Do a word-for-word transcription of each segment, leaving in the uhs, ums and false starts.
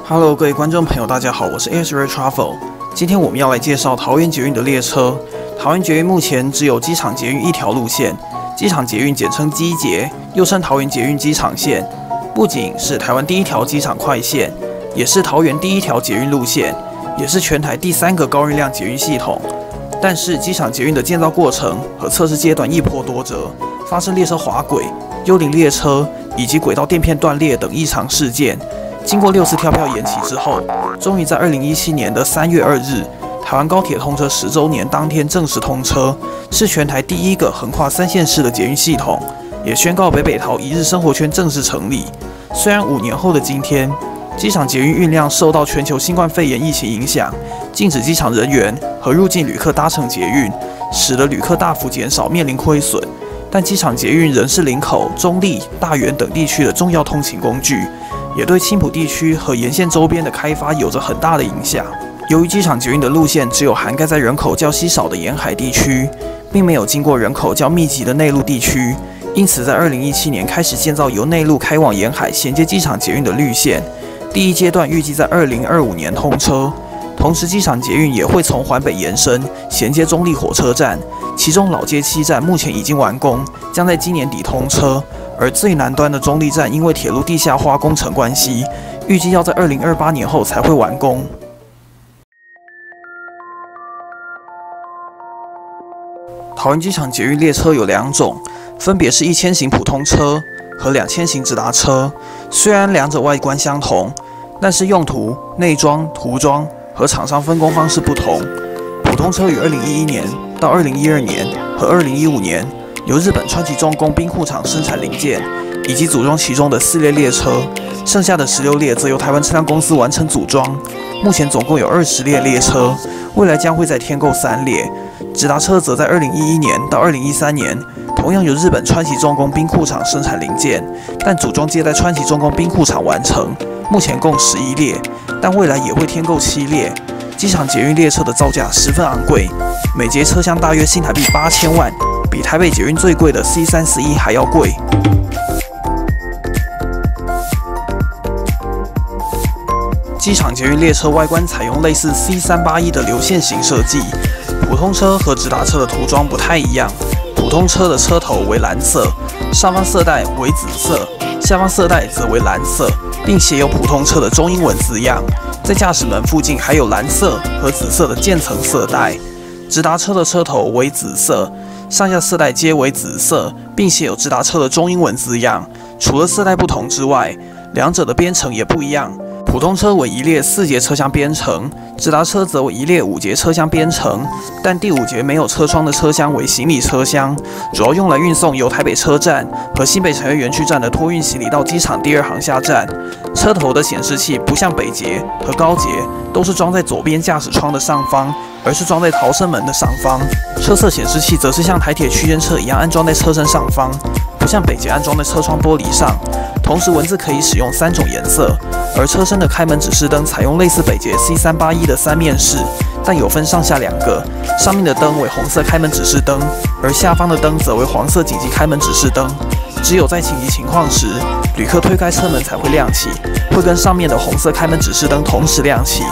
Hello， 各位观众朋友，大家好，我是 Air Travel。今天我们要来介绍桃园捷运的列车。桃园捷运目前只有机场捷运一条路线，机场捷运简称机捷，又称桃园捷运机场线。不仅是台湾第一条机场快线，也是桃园第一条捷运路线，也是全台第三个高运量捷运系统。但是机场捷运的建造过程和测试阶段一波多折，发生列车滑轨、幽灵列车以及轨道垫片断裂等异常事件。经过六次跳票延期之后，终于在二零一七年的三月二日，台湾高铁通车十周年当天正式通车，是全台第一个横跨三县市的捷运系统，也宣告北北桃一日生活圈正式成立。虽然五年后的今天，机场捷运运量受到全球新冠肺炎疫情影响，禁止机场人员和入境旅客搭乘捷运，使得旅客大幅减少，面临亏损。但机场捷运仍是林口、中坜、大园等地区的重要通勤工具，也对青埔地区和沿线周边的开发有着很大的影响。由于机场捷运的路线只有涵盖在人口较稀少的沿海地区，并没有经过人口较密集的内陆地区，因此在二零一七年开始建造由内陆开往沿海衔接机场捷运的绿线。第一阶段预计在二零二五年通车，同时机场捷运也会从环北延伸，衔接中坜火车站，其中老街七站目前已经完工，将在今年底通车。而最南端的中坜站因为铁路地下化工程关系，预计要在二零二八年后才会完工。桃园机场捷运列车有两种，分别是一千型普通车和两千型直达车。虽然两者外观相同，但是用途、内装、涂装和厂商分工方式不同。普通车于二零一一年到二零一二年和二零一五年由日本川崎重工兵库厂生产零件，以及组装其中的四列列车，剩下的十六列则由台湾车辆公司完成组装。目前总共有二十列列车，未来将会再添购三列。直达车则在二零一一年到二零一三年，同样由日本川崎重工兵库厂生产零件，但组装皆在川崎重工兵库厂完成。目前共十一列，但未来也会添购七列。机场捷运列车的造价十分昂贵，每节车厢大约新台币八千万，比台北捷运最贵的 C 三十一还要贵。机场捷运列车外观采用类似 C 三八一的流线型设计，普通车和直达车的涂装不太一样。普通车的车头为蓝色，上方色带为紫色，下方色带则为蓝色，并写有普通车的中英文字样。在驾驶门附近还有蓝色和紫色的渐层色带。直达车的车头为紫色，上下色带皆为紫色，并写有直达车的中英文字样。除了色带不同之外，两者的编程也不一样。普通车为一列四节车厢编程，直达车则为一列五节车厢编程，但第五节没有车窗的车厢为行李车厢，主要用来运送由台北车站和新北产业园区站的托运行李到机场第二航厦站。车头的显示器不像北捷和高捷都是装在左边驾驶窗的上方，而是装在逃生门的上方。车侧显示器则是像台铁区间车一样安装在车身上方，不像北捷安装在车窗玻璃上。同时文字可以使用三种颜色，而车身的开门指示灯采用类似北捷 C 三八一的三面式，但有分上下两个，上面的灯为红色开门指示灯，而下方的灯则为黄色紧急开门指示灯。只有在紧急情况时，旅客推开车门才会亮起，会跟上面的红色开门指示灯同时亮起。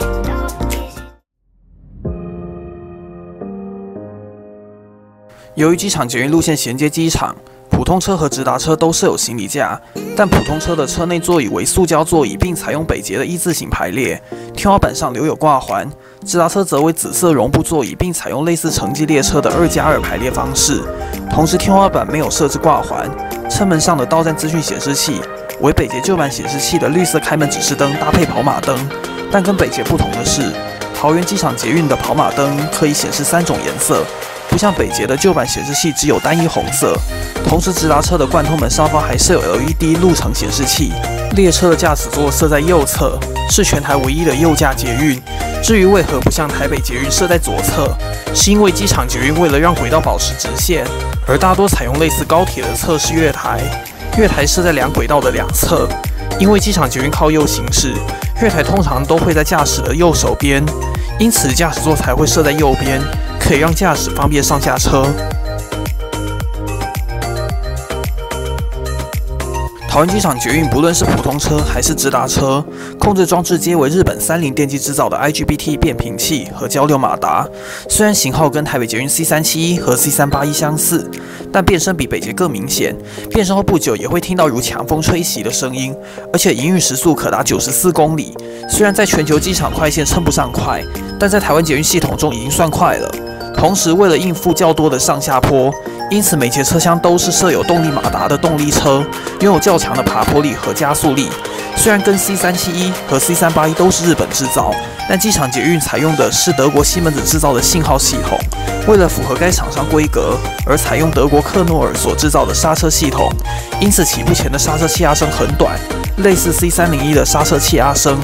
由于机场捷运路线衔接机场，普通车和直达车都设有行李架，但普通车的车内座椅为塑胶座椅，并采用北捷的一字形排列，天花板上留有挂环。直达车则为紫色绒布座椅，并采用类似城际列车的二加二排列方式，同时天花板没有设置挂环。车门上的到站资讯显示器为北捷旧版显示器的绿色开门指示灯搭配跑马灯，但跟北捷不同的是，桃园机场捷运的跑马灯可以显示三种颜色，不像北捷的旧版显示器只有单一红色。同时直达车的贯通门上方还设有 L E D 路程显示器。列车的驾驶座设在右侧，是全台唯一的右驾捷运。至于为何不像台北捷运设在左侧，是因为机场捷运为了让轨道保持直线，而大多采用类似高铁的侧式月台，月台设在两轨道的两侧。因为机场捷运靠右行驶，月台通常都会在驾驶的右手边，因此驾驶座才会设在右边，可以让驾驶方便上下车。 桃园机场捷运不论是普通车还是直达车，控制装置皆为日本三菱电机制造的 I G B T 变频器和交流马达。虽然型号跟台北捷运 C 三七一和 C 三八一相似，但变声比北捷更明显。变声后不久也会听到如强风吹袭的声音，而且营运时速可达九十四公里。虽然在全球机场快线称不上快，但在台湾捷运系统中已经算快了。同时，为了应付较多的上下坡，因此每节车厢都是设有动力马达的动力车，拥有较强的爬坡力和加速力。虽然跟 C 三七一和 C 三八一都是日本制造，但机场捷运采用的是德国西门子制造的信号系统。为了符合该厂商规格，而采用德国克诺尔所制造的刹车系统，因此起步前的刹车气压声很短，类似 C 三零一的刹车气压声。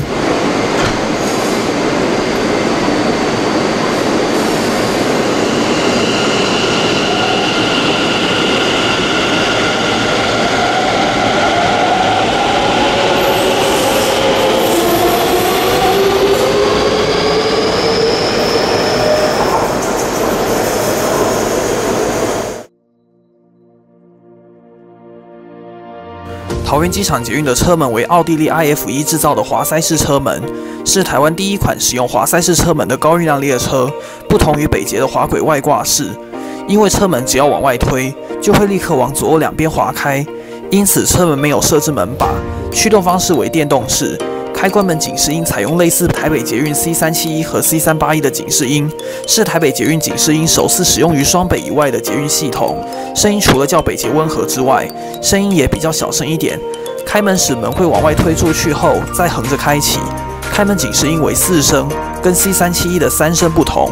桃园机场捷运的车门为奥地利 I F 一 制造的滑塞式车门，是台湾第一款使用滑塞式车门的高运量列车，不同于北捷的滑轨外挂式。因为车门只要往外推，就会立刻往左右两边滑开，因此车门没有设置门把，驱动方式为电动式。开关门警示音采用类似台北捷运 C 三七一和 C 三八一的警示音，是台北捷运警示音首次使用于双北以外的捷运系统。声音除了较北捷温和之外，声音也比较小声一点。开门时门会往外推出去后再横着开启。开门警示音为四声，跟 C 三七一的三声不同。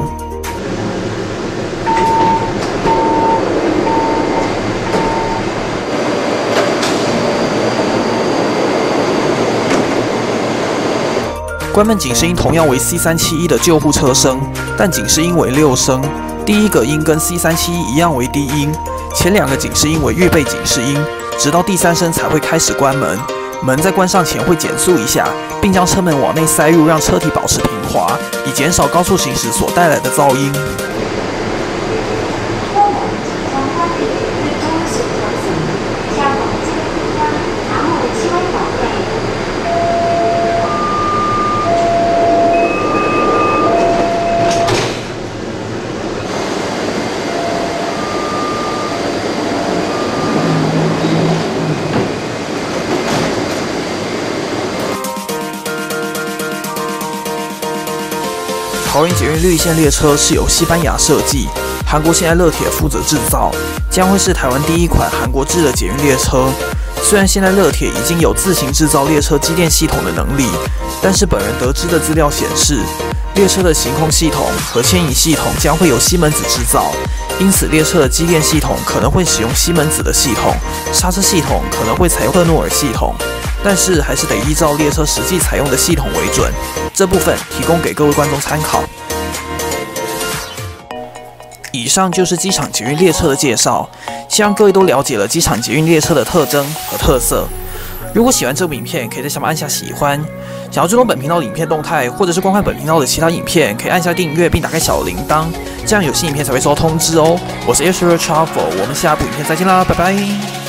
关门警示音同样为 C 三七一的救护车声，但警示音为六声。第一个音跟 C 三七一一样为低音，前两个警示音为预备警示音，直到第三声才会开始关门。门在关上前会减速一下，并将车门往内塞入，让车体保持平滑，以减少高速行驶所带来的噪音。桃园捷运绿线列车是由西班牙设计，韩国现代乐铁负责制造，将会是台湾第一款韩国制的捷运列车。虽然现代乐铁已经有自行制造列车机电系统的能力，但是本人得知的资料显示，列车的行控系统和牵引系统将会由西门子制造，因此列车的机电系统可能会使用西门子的系统，刹车系统可能会采用克诺尔系统。但是还是得依照列车实际采用的系统为准，这部分提供给各位观众参考。以上就是机场捷运列车的介绍，希望各位都了解了机场捷运列车的特征和特色。如果喜欢这部影片，可以在下方按下喜欢。想要追踪本频道的影片动态，或者是观看本频道的其他影片，可以按下订阅并打开小铃铛，这样有新影片才会收到通知哦。我是 Air Travel， 我们下部影片再见啦，拜拜。